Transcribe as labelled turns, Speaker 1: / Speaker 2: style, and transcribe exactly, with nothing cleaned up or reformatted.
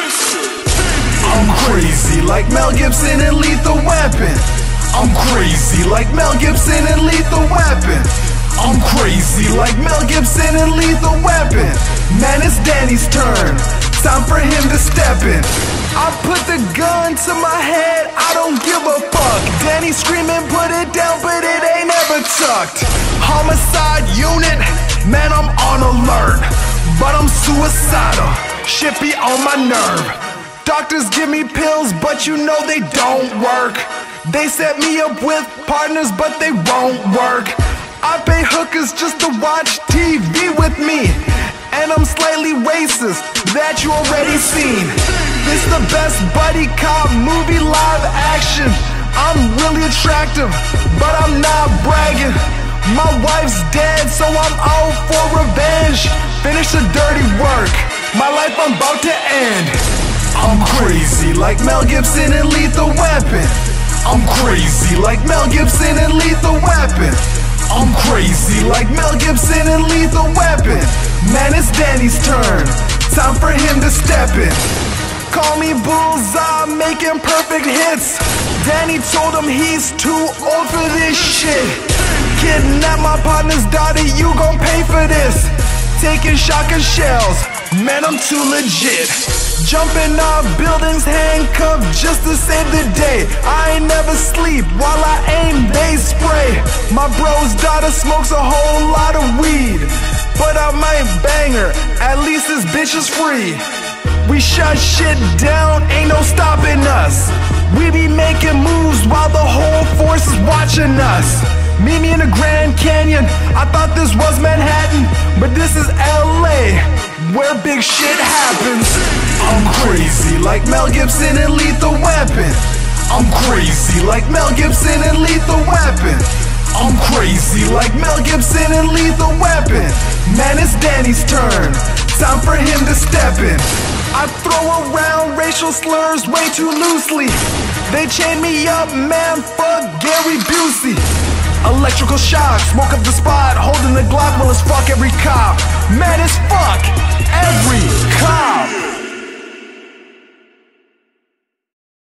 Speaker 1: I'm crazy like Mel Gibson and Lethal Weapon. I'm crazy like Mel Gibson and Lethal Weapon. I'm crazy like Mel Gibson and Lethal Weapon. Man, it's Danny's turn, time for him to step in. I put the gun to my head, I don't give a fuck. Danny screaming, put it down, but it ain't ever tucked. Homicide unit, man, I'm on alert, but I'm suicidal, shit be on my nerve. Doctors give me pills, but you know they don't work. They set me up with partners, but they won't work. I pay hookers just to watch T V with me, and I'm slightly racist, that you already seen. This the best buddy cop movie live action. I'm really attractive, but I'm not bragging. My wife's dead, so I'm out for revenge. Finish the dirty work, my life I'm about to end. I'm crazy like Mel Gibson and Lethal Weapon. I'm crazy like Mel Gibson and Lethal Weapon. I'm crazy like Mel Gibson and Lethal Weapon. Man, it's Danny's turn, time for him to step in. Call me Bullseye, making perfect hits. Danny told him he's too old for this shit. Kidnap my partner's daughter, you gon' pay for this. Taking shotgun shells, man, I'm too legit. Jumping off buildings, handcuffed just to save the day. I ain't never sleep while I aim, they spray. My bro's daughter smokes a whole lot of weed, but I might bang her, at least this bitch is free. We shut shit down, ain't no stopping us. We be making moves while the whole force is watching us. Meet me in the Grand Canyon, I thought this was Manhattan, but this is L A, where big shit happens. I'm crazy like Mel Gibson and Lethal Weapon. I'm crazy like Mel Gibson and Lethal Weapon. I'm crazy like Mel Gibson and Lethal Weapon. Man, it's Danny's turn, time for him to step in. I throw around racial slurs way too loosely. They chain me up, man, fuck Gary Busey. Electrical shock, smoke up the spot, holding the Glock, well it's fuck every cop. Man, it's fuck every cop.